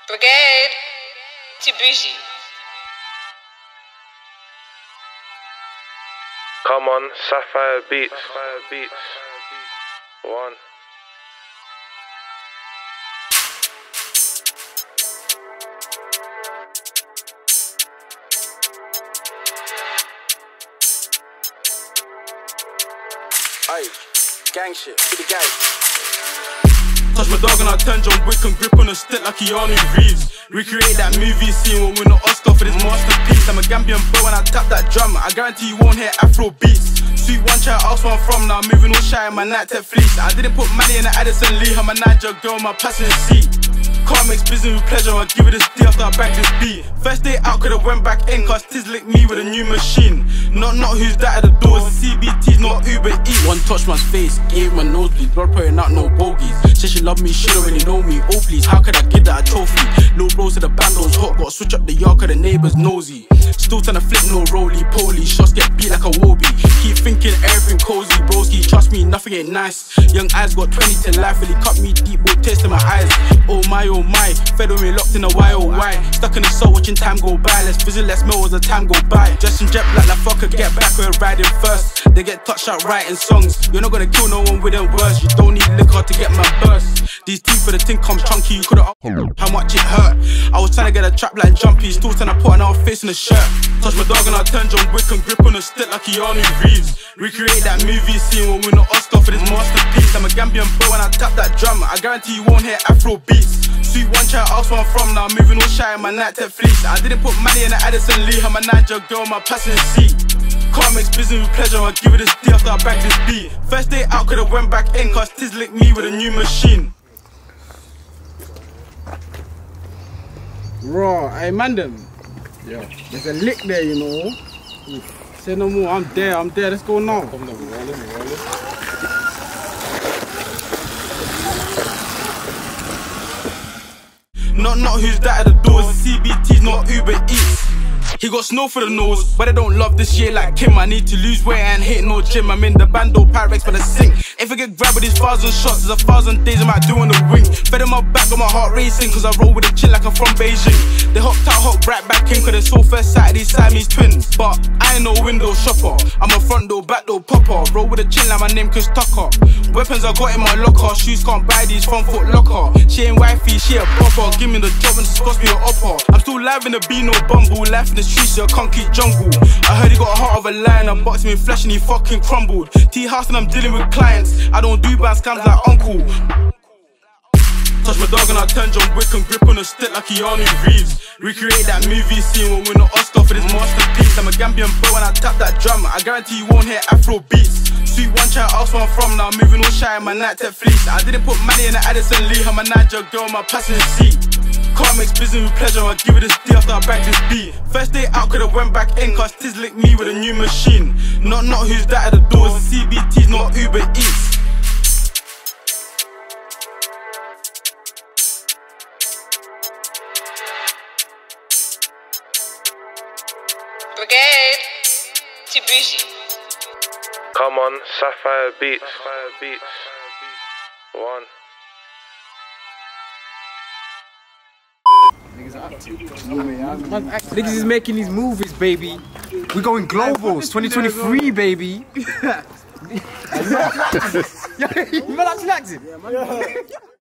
Brigade, too bougie. Come on, Sapphire Beats. One. Aye, gang shit, for the gang. Touch my dog and I turn John Wick and grip on a stick like Keanu Reeves. Recreate that movie scene when we win the Oscar for this masterpiece. I'm a Gambian boy when I tap that drum. I guarantee you won't hear Afro beats. Sweet one child, ask where I'm from now. Moving all shy in my night tech fleece. I didn't put money in the Addison Lee. I'm a Niger girl, my passenger seat. Can't mix business with pleasure, I'll give it this D after I back this beat. First day out, could've went back in, cause Tiz licked me with a new machine. Not who's that at the doors, CBT's not Uber Eats. One touch my face, gave my nosebleed, blood pouring out, no bogeys. Said she love me, she already know me, oh please, how could I give that a trophy? Low bros to the bando's hot, gotta switch up the yard cause the neighbours nosy. Still tryna flip no roly-poly, shots get beat like a wobie. Keep thinking everything cozy, broski, trust me, nothing ain't nice. Young eyes got 20 to life, really cut me deep, boy, taste in my eyes. Oh my, fed with me locked in a YOY. Stuck in the soul, watching time go by. Let's visit, let's mail as the time go by. Just in jet black, like fucker, get back, we're riding first. They get touched out writing songs. You're not gonna kill no one with them words. You don't need liquor to get my burst. These teeth for the thing comes chunky, you could've how much it hurt. I was trying to get a trap like Jumpy, still trying to put another face in the shirt. Touch my dog and I turn John Wick and grip on a stick like Keanu Reeves. Recreate that movie scene when we win the Oscar for this masterpiece. I'm a Gambian boy when I tap that drum. I guarantee you won't hear Afro beats. Sweet one child, ask where I'm from now. Moving all shy in my night tech fleece. I didn't put money in the Addison Lee. I'm a Niger girl, my passenger seat. Can't mix business with pleasure, I'll give it this D after I back this beat. First day out, could've went back in, cause Tiz licked me with a new machine. Raw, hey man them. Yeah. There's a lick there, you know. Say no more, I'm there, let's go now. Come down, roll it. Not who's that at the doors, CBT's not Uber Eats. He got snow for the nose, but I don't love this year like Kim. I need to lose weight and hit no gym. I'm in the bando, Pyrex for the sink. If I get grabbed with these 1,000 shots, there's 1,000 days I might do on the wing. Fed in my back, got my heart racing, cause I roll with a chin like I'm from Beijing. They hopped out, hop right back in, cause they saw first sight these Siamese twins. But I ain't no window shopper, I'm a front door, back door popper. Roll with a chin like my name Chris Tucker. Weapons I got in my locker, shoes can't buy these from Foot Locker. She ain't wifey, she a popper. Give me the job and discuss me an upper. I'm still live in the B, no bumble. Life in the streets, you can't keep jungle. I heard he got a heart of a lion, I boxed him in flesh and he fucking crumbled. T-house and I'm dealing with clients, I don't do bad scams like uncle. Touch my dog and I turn John Wick and grip on a stick like Keanu Reeves. Recreate that movie scene when we win the Oscar for this masterpiece. I'm a Gambian boy when I tap that drum. I guarantee you won't hear Afro beats. Sweet one child, ask where I'm from now. Moving all shy in my night tech fleece. I didn't put money in the Addison Lee. I'm a Niger girl, my passenger seat. Can't mix business with pleasure, I'll give it this D after I back this beat. First day out, could've went back in, cause Tiz licked me with a new machine. Not who's that at the doors, CBT's not Uber Eats. Brigade, too bougie. Come on, Sapphire Beats. One. Niggas is making these movies, baby. We going globals, 2023, baby. You man, I'm relaxing.